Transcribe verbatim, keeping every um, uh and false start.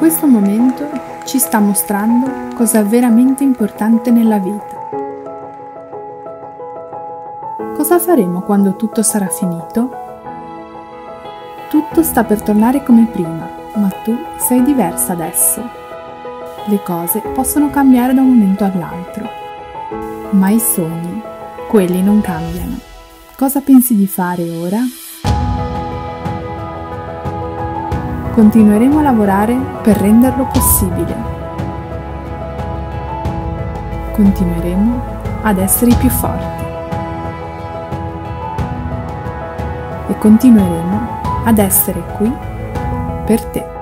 Questo momento ci sta mostrando cosa è veramente importante nella vita. Cosa faremo quando tutto sarà finito? Tutto sta per tornare come prima, ma tu sei diversa adesso. Le cose possono cambiare da un momento all'altro, ma i sogni, quelli non cambiano. Cosa pensi di fare ora? Continueremo a lavorare per renderlo possibile. Continueremo ad essere più forti. E continueremo ad essere qui per te.